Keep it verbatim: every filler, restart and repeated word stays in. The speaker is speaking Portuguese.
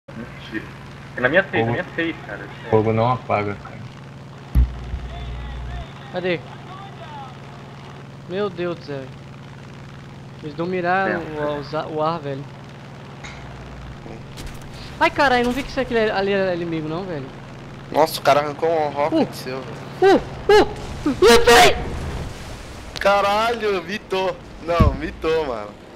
Mentira. É na minha seis, na minha seis, cara. O fogo não apaga, cara. Cadê? Meu Deus do céu. Eles dominaram o, o, o ar, velho. Ai, caralho, não vi que isso aqui ali era inimigo, não, velho. Nossa, o cara arrancou um rocket uh, seu. Uh, uh, uh, uh, Caralho, mitou. Não, mitou, mano.